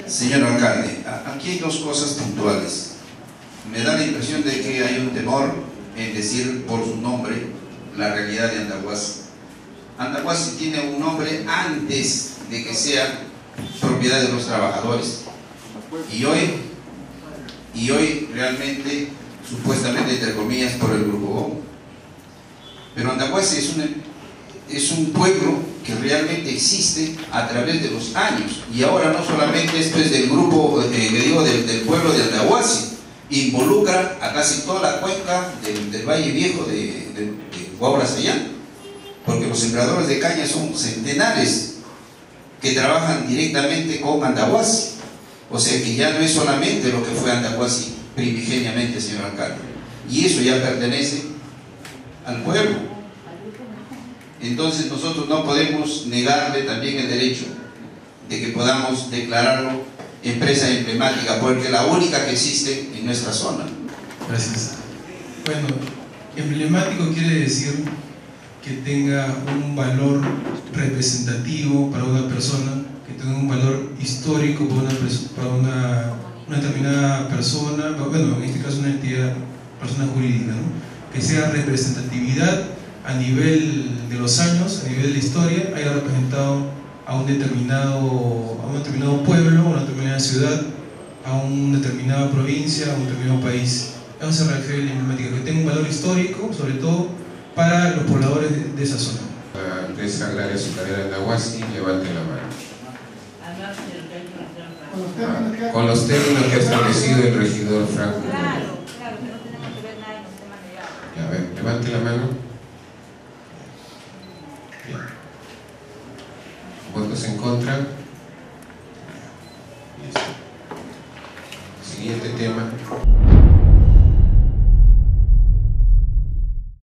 Señor alcalde, aquí hay dos cosas puntuales. Me da la impresión de que hay un temor en decir por su nombre la realidad de Andahuasi. Andahuasi tiene un nombre antes de que sea propiedad de los trabajadores. Y hoy realmente, supuestamente entre comillas, por el Grupo GOM. Pero Andahuasi es un pueblo que realmente existe a través de los años, y ahora no solamente esto es del grupo, del pueblo de Andahuasi, involucra a casi toda la cuenca del Valle Viejo de Huaura-Sayán, porque los sembradores de caña son centenares que trabajan directamente con Andahuasi. O sea que ya no es solamente lo que fue Andahuasi primigeniamente, señor alcalde, y eso ya pertenece al pueblo. Entonces nosotros no podemos negarle también el derecho de que podamos declararlo empresa emblemática, porque la única que existe en nuestra zona. Gracias. Bueno, emblemático quiere decir que tenga un valor representativo para una persona, que tenga un valor histórico para una determinada persona, bueno, en este caso una entidad, persona jurídica, ¿no? Que sea representatividad a nivel de los años, a nivel de la historia, haya representado a un determinado pueblo, a una determinada ciudad, a una determinada provincia, a un determinado país. Eso se refiere a la emblemática, que tenga un valor histórico, sobre todo para los pobladores de esa zona. La empresa agraria azucarera Andahuasi, levante la mano. Con los términos que ha establecido el regidor Franco. Claro, que no tenemos que ver nada en los temas legales. A ver, levante la mano. Bien. ¿Votos en contra? Listo. Siguiente tema.